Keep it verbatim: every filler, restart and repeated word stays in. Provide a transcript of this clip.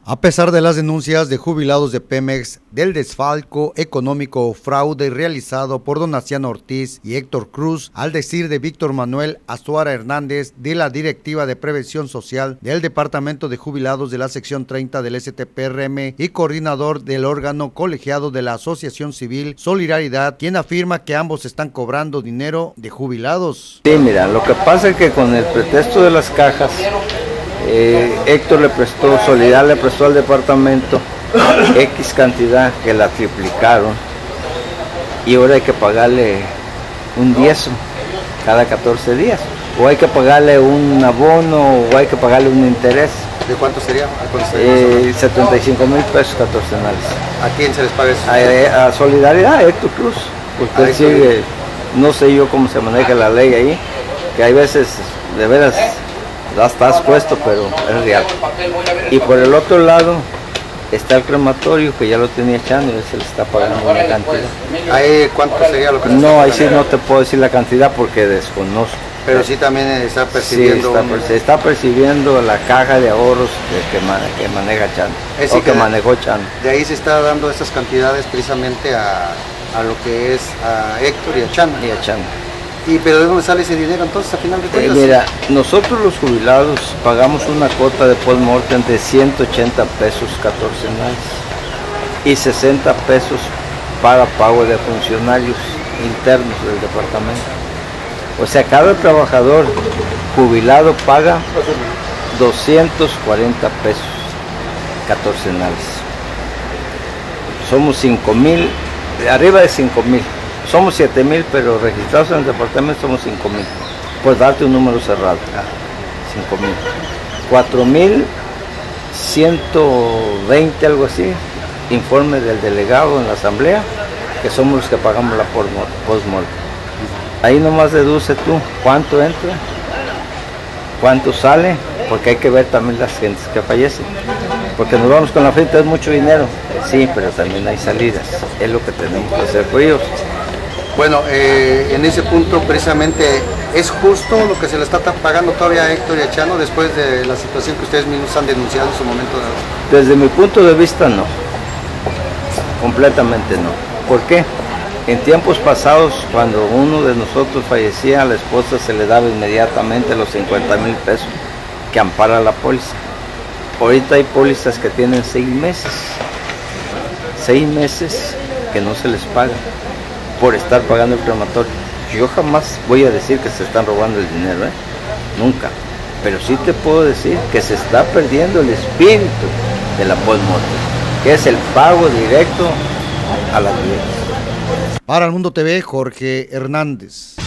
A pesar de las denuncias de jubilados de Pemex del desfalco económico o fraude realizado por Donaciano Ortiz y Héctor Cruz, al decir de Víctor Manuel Azuara Hernández de la Directiva de Prevención Social del Departamento de Jubilados de la Sección treinta del S T P R M y coordinador del órgano colegiado de la Asociación Civil Solidaridad, quien afirma que ambos están cobrando dinero de jubilados. Sí, mira, lo que pasa es que con el pretexto de las cajas, Eh, Héctor le prestó, Solidar le prestó al departamento X cantidad que la triplicaron y ahora hay que pagarle un diezmo cada catorce días, o hay que pagarle un abono o hay que pagarle un interés. ¿De cuánto sería? Eh, setenta y cinco mil pesos catorcenales. ¿A quién se les paga eso? A, a Solidaridad, a Héctor Cruz, porque él sigue, no sé yo cómo se maneja la ley ahí, que hay veces de veras ya estás puesto, pero es real. Y por el otro lado está el crematorio, que ya lo tenía Chano y se le está pagando una cantidad. ¿Ahí cuánto sería lo que se No, ahí sí no te puedo decir la cantidad porque desconozco. Pero sí también está percibiendo... Sí, está, un... se está percibiendo la caja de ahorros que, que, que maneja Chano, es o que, que manejó Chano. De ahí se está dando estas cantidades precisamente a, a lo que es a Héctor y a Chano. Y a Chano. ¿Y pero de dónde sale ese dinero entonces a final de cuentas? Eh, mira, nosotros los jubilados pagamos una cuota de post-mortem de ciento ochenta pesos catorcenales y sesenta pesos para pago de funcionarios internos del departamento. O sea, cada trabajador jubilado paga doscientos cuarenta pesos catorcenales. Somos cinco mil, arriba de cinco mil. Somos siete mil, pero registrados en el departamento somos cinco mil. Pues darte un número cerrado. cinco mil. cuatro mil ciento veinte, algo así. Informe del delegado en la asamblea, que somos los que pagamos la post-mortem. Ahí nomás deduce tú cuánto entra, cuánto sale, porque hay que ver también las gentes que fallecen. Porque nos vamos con la frente, es mucho dinero. Sí, pero también hay salidas. Es lo que tenemos que hacer por ellos. Bueno, eh, en ese punto precisamente, ¿es justo lo que se le está pagando todavía a Héctor y a Chano después de la situación que ustedes mismos han denunciado en su momento? Desde mi punto de vista no, completamente no. ¿Por qué? En tiempos pasados, cuando uno de nosotros fallecía, a la esposa se le daba inmediatamente los cincuenta mil pesos que ampara la póliza. Ahorita hay pólizas que tienen seis meses, seis meses que no se les paga por estar pagando el crematorio. Yo jamás voy a decir que se están robando el dinero, ¿eh? Nunca. Pero sí te puedo decir que se está perdiendo el espíritu de la post-mortem, que es el pago directo a las vidas. Para El Mundo T V, Jorge Hernández.